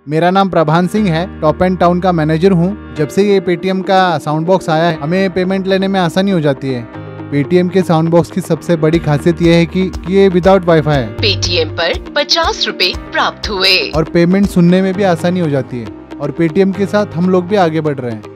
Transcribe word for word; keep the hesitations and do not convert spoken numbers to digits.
मेरा नाम प्रभान सिंह है, टॉप एंड टाउन का मैनेजर हूँ। जब से ये पेटीएम का साउंड बॉक्स आया है, हमें पेमेंट लेने में आसानी हो जाती है। पेटीएम के साउंड बॉक्स की सबसे बड़ी खासियत ये है कि, कि ये विदाउट वाईफाई है। पेटीएम पर पचास रुपए प्राप्त हुए और पेमेंट सुनने में भी आसानी हो जाती है। और पेटीएम के साथ हम लोग भी आगे बढ़ रहे हैं।